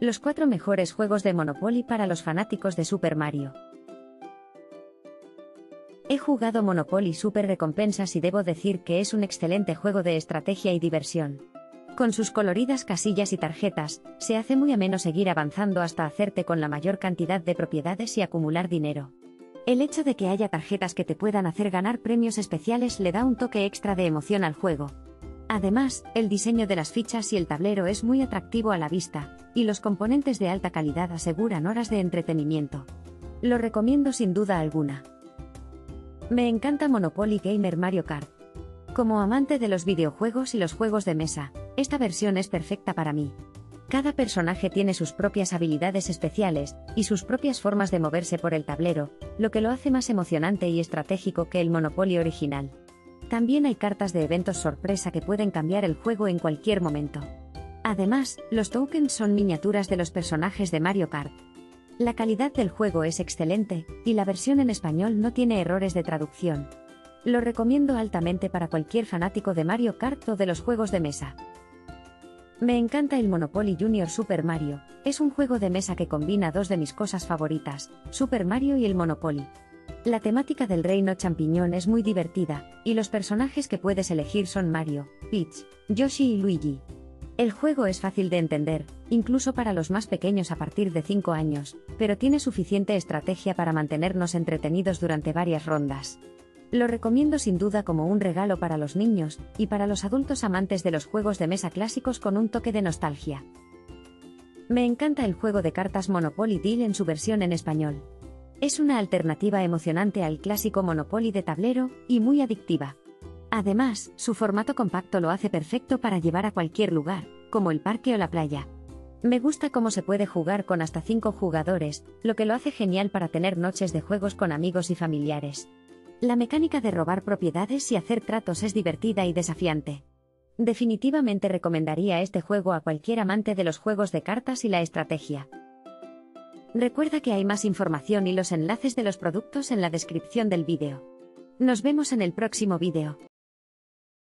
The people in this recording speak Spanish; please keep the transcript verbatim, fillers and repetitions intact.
Los cuatro mejores juegos de Monopoly para los fanáticos de Super Mario. He jugado Monopoly Super Recompensas y debo decir que es un excelente juego de estrategia y diversión. Con sus coloridas casillas y tarjetas, se hace muy ameno seguir avanzando hasta hacerte con la mayor cantidad de propiedades y acumular dinero. El hecho de que haya tarjetas que te puedan hacer ganar premios especiales le da un toque extra de emoción al juego. Además, el diseño de las fichas y el tablero es muy atractivo a la vista, y los componentes de alta calidad aseguran horas de entretenimiento. Lo recomiendo sin duda alguna. Me encanta Monopoly Gamer Mario Kart. Como amante de los videojuegos y los juegos de mesa, esta versión es perfecta para mí. Cada personaje tiene sus propias habilidades especiales y sus propias formas de moverse por el tablero, lo que lo hace más emocionante y estratégico que el Monopoly original. También hay cartas de eventos sorpresa que pueden cambiar el juego en cualquier momento. Además, los tokens son miniaturas de los personajes de Mario Kart. La calidad del juego es excelente, y la versión en español no tiene errores de traducción. Lo recomiendo altamente para cualquier fanático de Mario Kart o de los juegos de mesa. Me encanta el Monopoly Junior Super Mario, es un juego de mesa que combina dos de mis cosas favoritas, Super Mario y el Monopoly. La temática del reino champiñón es muy divertida, y los personajes que puedes elegir son Mario, Peach, Yoshi y Luigi. El juego es fácil de entender, incluso para los más pequeños a partir de cinco años, pero tiene suficiente estrategia para mantenernos entretenidos durante varias rondas. Lo recomiendo sin duda como un regalo para los niños, y para los adultos amantes de los juegos de mesa clásicos con un toque de nostalgia. Me encanta el juego de cartas Monopoly Deal en su versión en español. Es una alternativa emocionante al clásico Monopoly de tablero, y muy adictiva. Además, su formato compacto lo hace perfecto para llevar a cualquier lugar, como el parque o la playa. Me gusta cómo se puede jugar con hasta cinco jugadores, lo que lo hace genial para tener noches de juegos con amigos y familiares. La mecánica de robar propiedades y hacer tratos es divertida y desafiante. Definitivamente recomendaría este juego a cualquier amante de los juegos de cartas y la estrategia. Recuerda que hay más información y los enlaces de los productos en la descripción del vídeo. Nos vemos en el próximo vídeo.